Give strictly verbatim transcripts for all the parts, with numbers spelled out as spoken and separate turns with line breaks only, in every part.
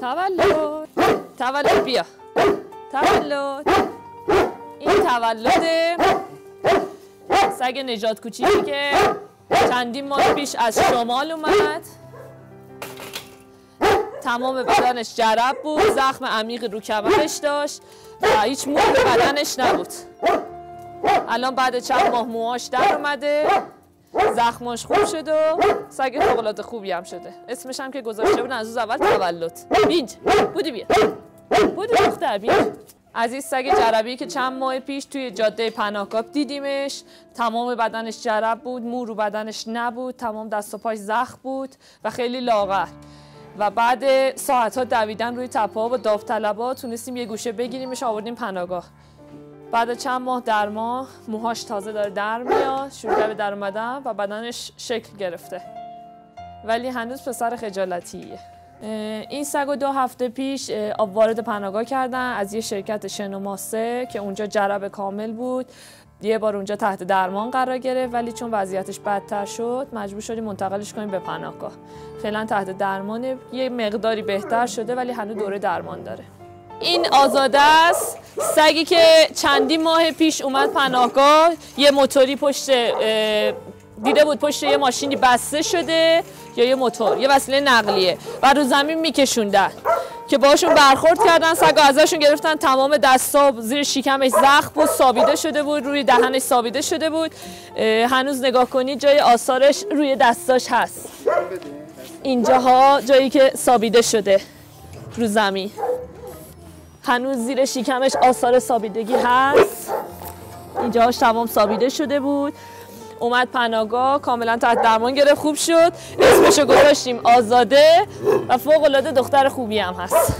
تولد تولد بیا تولد. این تولد سگ نجات کوچیکی که چندین ماه پیش از شمال اومد. تمام بدنش جرب بود، زخم عمیقی رو کمرش داشت و هیچ مو به بدنش نبود. الان بعد چند ماه موهاش در اومده، زخماش خوب شد و سگ فوق‌العاده خوبی هم شده. اسمش هم که گذاشته بودن از روز اول تولد. بینج بودی بیا بودی دختر بیا. از این سگ جربی که چند ماه پیش توی جاده پناهگاه دیدیمش، تمام بدنش جرب بود، مو رو بدنش نبود، تمام دست و پاش زخم بود و خیلی لاغر. و بعد ساعت‌ها دویدن روی تپه‌ها و داوطلبا تونستیم یه گوشه بگیریمش، آوردیم پناهگاه. بعد چند ماه درمان، موهاش تازه داره در میاد، شروع کرده در اومدن و بدنش شکل گرفته. ولی هنوز پسر خجالتیه. این سگو دو هفته پیش وارد پناهگاه کردن از یه شرکت شنوماسه که اونجا جرب کامل بود. یه بار اونجا تحت درمان قرار گرفت، ولی چون وضعیتش بدتر شد مجبور شدیم منتقلش کنیم به پناهگاه. فعلا تحت درمانه، یه مقداری بهتر شده ولی هنوز دوره درمان داره. این آزاده است، سگی که چندین ماه پیش اومد پناهگاه. یه موتوری پشت دیده بود، پشت یه ماشینی بسته شده یا یه موتور، یه وسیله نقلیه و رو زمین میکشوندن که باشون برخورد کردن. سگا ازشون گرفتن، تمام دستا زیر شکمش زخم بود، سابیده شده بود، روی دهنش سابیده شده بود. هنوز نگاه کنید جای آثارش روی دستاش هست. اینجاها جایی که سابیده شده رو زمین، هنوز زیر شکمش آثار سابیدگی هست. اینجاهاش تمام سابیده شده بود. اومد پناهگاه، کاملا تحت درمان گرفت، خوب شد. اسمشو گذاشتیم آزاده و فوق‌العاده دختر خوبی هم هست.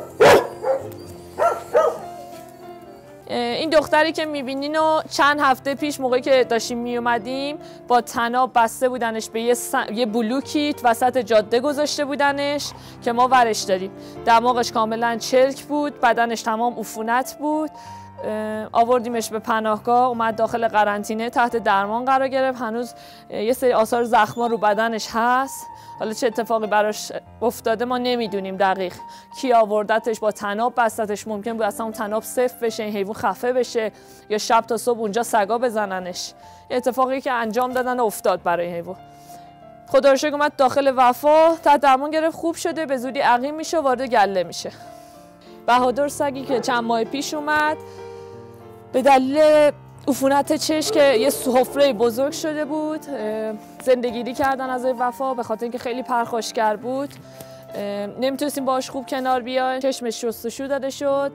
این دختری که میبینین و چند هفته پیش موقعی که داشتیم میومدیم با طناب بسته بودنش به یه, سن... یه بلوکی وسط جاده گذاشته بودنش که ما ورش داریم. دماغش کاملا چرک بود، بدنش تمام عفونت بود. آوردیمش به پناهگاه، اومد داخل قرنطینه، تحت درمان قرار گرفت. هنوز یه سری آثار زخما رو بدنش هست. حالا چه اتفاقی براش افتاده ما نمیدونیم دقیق. کی آوردتش، با طناب بستتش، ممکن بود اصلا اون طناب صفر بشه، این حیوان خفه بشه یا شب تا صبح اونجا سگا بزننش. یه اتفاقی که انجام دادن افتاد برای حیوان. خدا رو شکر اومد داخل وفا، تحت درمان گرفت، خوب شده، به زودی عقیم میشه، وارد گله میشه. بهادر سگی که چند ماه پیش اومد به دلیل عفونت چشم که یه حفره بزرگ شده بود، زندگیری کردن از وفا به خاطر اینکه خیلی پرخاشگر بود. نمیتونستیم باهاش خوب کنار بیایم. چشمش شستشو داده شد.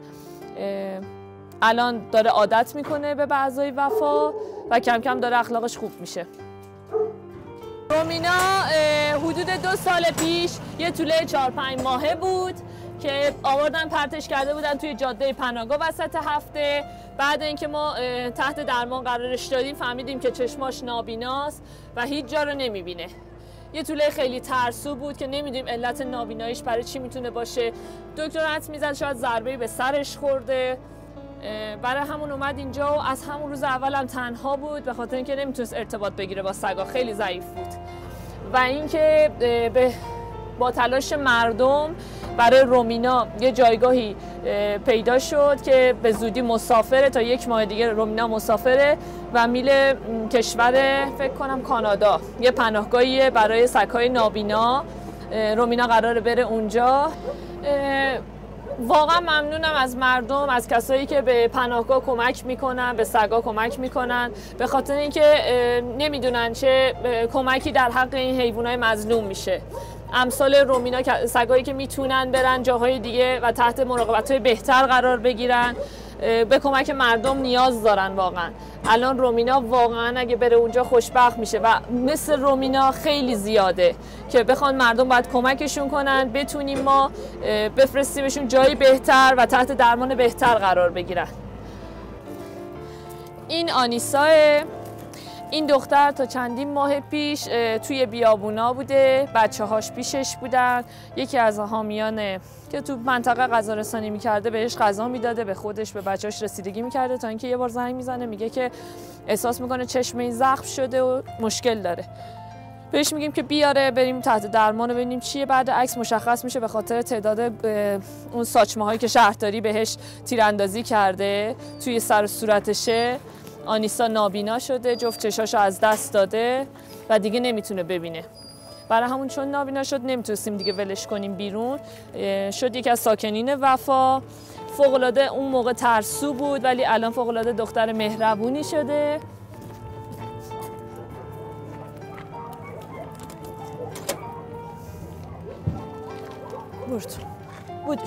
الان داره عادت میکنه به اعضای وفا و کم کم داره اخلاقش خوب میشه. رومینا حدود دو سال پیش یه توله چهار پنج ماهه بود که آوردن پرتش کرده بودن توی جاده پناهگاه وسط هفته. بعد اینکه ما تحت درمان قرارش دادیم فهمیدیم که چشماش نابیناست و هیچ جا رو نمیبینه. یه توله خیلی ترسو بود که نمیدونیم علت نابیناییش برای چی میتونه باشه. دکتر حدس میزد شاید ضربه‌ای به سرش خورده. برای همون اومد اینجا و از همون روز اول هم تنها بود به خاطر اینکه نمیتونست ارتباط بگیره با سگا، خیلی ضعیف بود. و اینکه به با تلاش مردم برای رومینا یه جایگاهی پیدا شد که به زودی مسافره، تا یک ماه دیگه رومینا مسافره و میل کشور فکر کنم کانادا. یه پناهگاهیه برای سگ‌های نابینا. رومینا قراره بره اونجا. واقعا ممنونم از مردم، از کسایی که به پناهگاه کمک میکنن، به سگا کمک میکنن، به خاطر اینکه نمیدونن چه کمکی در حق این حیوانات مظلوم میشه. امثال رومینا، سگایی که میتونن برن جاهای دیگه و تحت مراقبت‌های بهتر قرار بگیرن، به کمک مردم نیاز دارن واقعا. الان رومینا واقعا اگه بره اونجا خوشبخت میشه و مثل رومینا خیلی زیاده که بخوان مردم باید کمکشون کنن، بتونیم ما بفرستیمشون جایی بهتر و تحت درمان بهتر قرار بگیرن. این آنیساه، این دختر تا چندین ماه پیش توی بیابونا بوده، بچه هاش پیشش بودن. یکی از حامیان که تو منطقه غذا رسانی میکرده بهش غذا میداده، به خودش به بچه‌اش رسیدگی میکرده، تا اینکه یه بار زنگ میزنه میگه که احساس میکنه چشم این زخم شده و مشکل داره. بهش میگیم که بیاره بریم تحت درمان رو ببینیم چیه. بعد عکس مشخص میشه به خاطر تعداد اون ساچمه هایی که شهرداری بهش تیراندازی کرده توی سر و صورتشه. آنیسا نابینا شده، جفت چشاشو از دست داده و دیگه نمیتونه ببینه. برای همون چون نابینا شد نمیتونستیم دیگه ولش کنیم بیرون. شد یکی از ساکنین وفا. فوق‌العاده اون موقع ترسو بود ولی الان فوق‌العاده دختر مهربونی شده. برد بودش.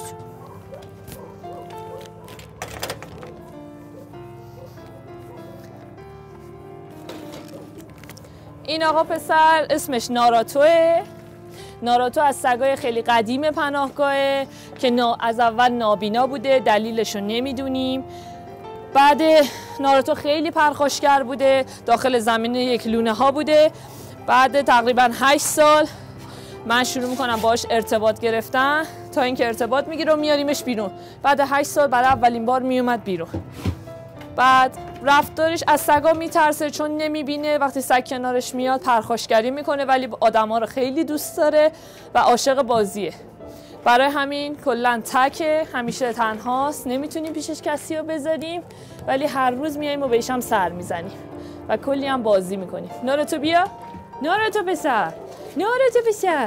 این آقا پسر اسمش ناراتوه. ناراتو از سگای خیلی قدیم پناهگاهه که از اول نابینا بوده، دلیلش رو نمیدونیم. بعد ناراتو خیلی پرخاشگر بوده، داخل زمین یک لونه ها بوده. بعد تقریبا هشت سال من شروع میکنم باش ارتباط گرفتن تا اینکه ارتباط میگیره و میاریمش بیرون. بعد هشت سال برای اولین بار میومد بیرون. بعد رفتارش از سگا میترسه چون نمیبینه، وقتی سگ کنارش میاد پرخاشگری میکنه ولی آدما رو خیلی دوست داره و عاشق بازیه. برای همین کلا تکه، همیشه تنهاست، نمیتونیم پیشش کسی رو بذاریم ولی هر روز میایم و بهش هم سر میزنیم و کلی هم بازی میکنیم. ناراتو بیا، ناراتو پسر، ناراتو پسر.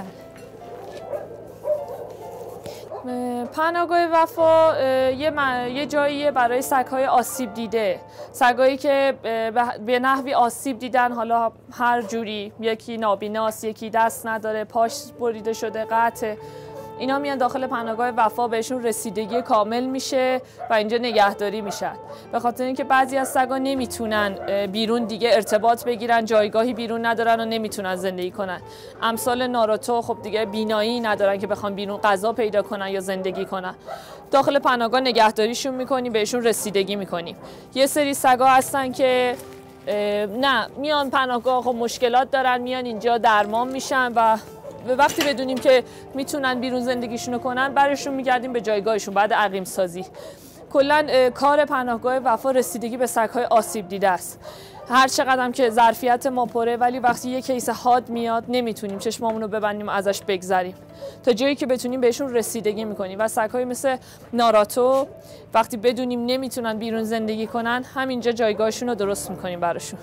پناهگاه وفا یه, یه جاییه برای سگ‌های آسیب دیده، سگ‌هایی که به نحوی آسیب دیدن، حالا هر جوری، یکی نابیناست، یکی دست نداره، پاش بریده شده، قطعه. اینا میان داخل پناهگاه وفا، بهشون رسیدگی کامل میشه و اینجا نگهداری میشن. به خاطر اینکه بعضی از سگا نمیتونن بیرون دیگه ارتباط بگیرن، جایگاهی بیرون ندارن و نمیتونن زندگی کنن. امثال ناراتو خب دیگه بینایی ندارن که بخوان بیرون غذا پیدا کنن یا زندگی کنن. داخل پناهگاه نگهداریشون میکنیم، بهشون رسیدگی میکنیم. یه سری سگا هستن که نه میان پناهگاه، خب مشکلات دارن، میان اینجا درمان میشن و وقتی بدونیم که میتونن بیرون زندگیشونو کنن برشون میگردیم به جایگاهشون بعد عقیم سازی. کلا کار پناهگاه وفا رسیدگی به سگ‌های آسیب دیده است. هر چقدر که ظرفیت ما پره ولی وقتی یه کیس حاد میاد نمیتونیم چشمامون رو ببندیم و ازش بگذریم. تا جایی که بتونیم بهشون رسیدگی میکنیم و سگ‌های مثل ناراتو وقتی بدونیم نمیتونن بیرون زندگی کنن همینجا جایگاهشون رو درست میکنیم براشون.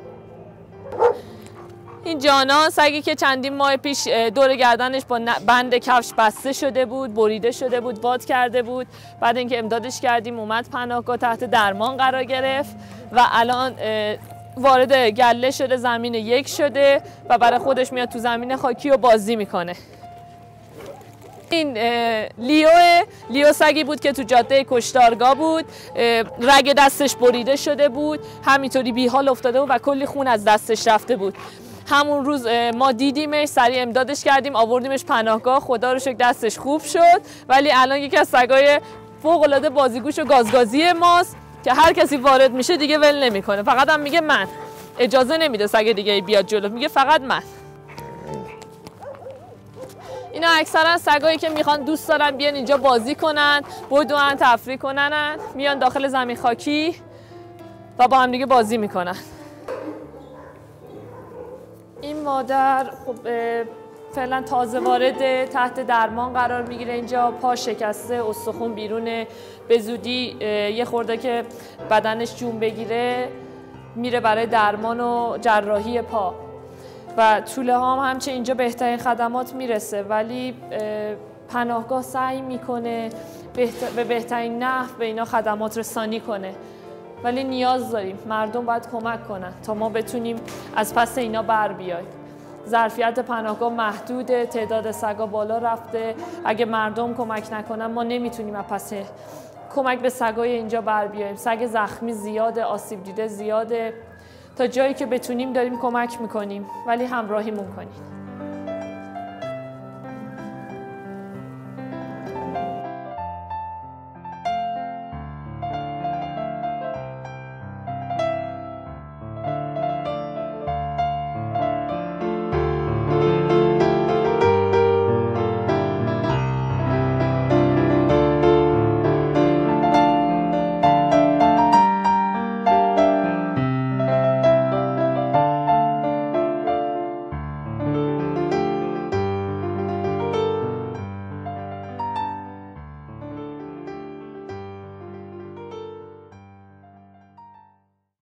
این جانا سگی که چندین ماه پیش دور گردنش با بند کفش بسته شده بود، بریده شده بود، باد کرده بود. بعد اینکه امدادش کردیم اومد پناهگاه، تحت درمان قرار گرفت و الان وارد گله شده، زمین یک شده و برای خودش میاد تو زمین خاکی و بازی میکنه. این لیو لیو سگی بود که تو جاده کشتارگاه بود، رگ دستش بریده شده بود، همینطوری بیحال افتاده بود و کلی خون از دستش رفته بود. همون روز ما دیدیمش، سریع امدادش کردیم، آوردیمش پناهگاه. خدا رو شکر دستش خوب شد ولی الان یکی از سگای فوق‌العاده بازیگوش و گازگازی ماست که هر کسی وارد میشه دیگه ول نمیکنه، فقط هم میگه من، اجازه نمیده سگ دیگه بیاد جلو، میگه فقط من. اینا اکثرا سگایی که میخوان، دوست دارن بیان اینجا بازی کنن، بدون تفریح کنن، میان داخل زمین خاکی و با هم دیگه بازی میکنن. این مادر خب فعلا تازه وارد، تحت درمان قرار میگیره اینجا، پا شکسته، استخون بیرونه، به زودی یه خورده که بدنش جون بگیره میره برای درمان و جراحی پا و طوله ها هم همچه اینجا بهترین خدمات میرسه ولی پناهگاه سعی میکنه به بهترین نحو به اینا خدمات رسانی کنه ولی نیاز داریم مردم باید کمک کنن تا ما بتونیم از پس اینا بر بیایم. ظرفیت پناهگاه محدوده، تعداد سگا بالا رفته، اگه مردم کمک نکنن ما نمیتونیم از پس کمک به سگای اینجا بر بیایم. سگ زخمی زیاده، آسیب دیده زیاده، تا جایی که بتونیم داریم کمک میکنیم ولی همراهیمون کنید.